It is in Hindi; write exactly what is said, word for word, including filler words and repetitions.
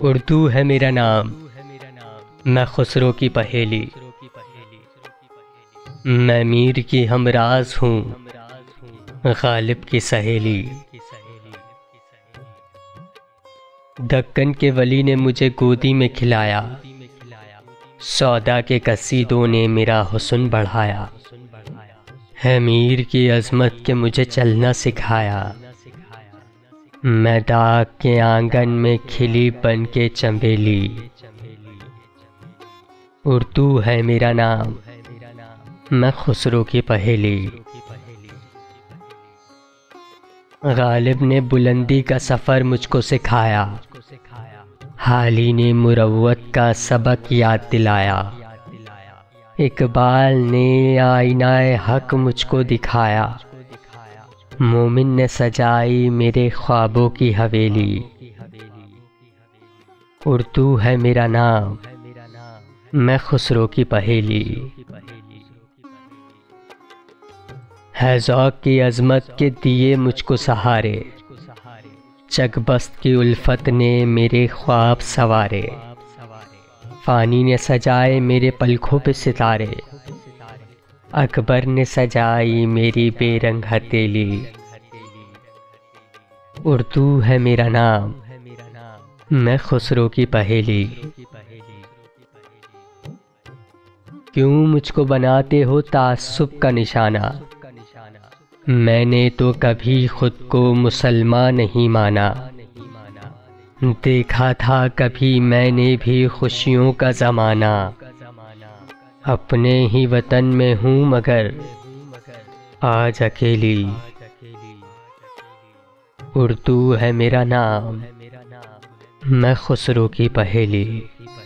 उर्दू है मेरा नाम, मैं खुसरो की पहेली। मैं मीर की हमराज हूँ, गालिब की सहेली। दक्कन के वली ने मुझे गोदी में खिलाया, सौदा के कसीदों ने मेरा हुस्न बढ़ाया। है मीर की अजमत के मुझे चलना सिखाया, मैं डाक के आंगन में खिली बन के चंबेली। उर्दू है मेरा नाम, मैं खुसरो की पहेली। गालिब ने बुलंदी का सफ़र मुझको सिखाया, हाली ने मुरव्वत का सबक याद दिलाया। इकबाल ने आईनाए हक मुझको दिखाया, मोमिन ने सजाई मेरे ख्वाबों की हवेली। उर्दू है मेरा नाम, मैं खुसरो की पहेली। है ज़ौक़ की अज़मत के दिए मुझको सहारे, चकबस्त की उल्फत ने मेरे ख्वाब सवारे। फ़ानी ने सजाए मेरे पलकों पे सितारे, अकबर ने सजाई मेरी बेरंग हथेली। उर्दू है मेरा नाम, मैं खुसरो की पहेली। क्यों मुझको बनाते हो तासुब का निशाना, मैंने तो कभी खुद को मुसलमान नहीं माना। देखा था कभी मैंने भी खुशियों का ज़माना, अपने ही वतन में हूँ मगर आज अकेली। उर्दू है मेरा नाम, मैं खुसरो की पहेली।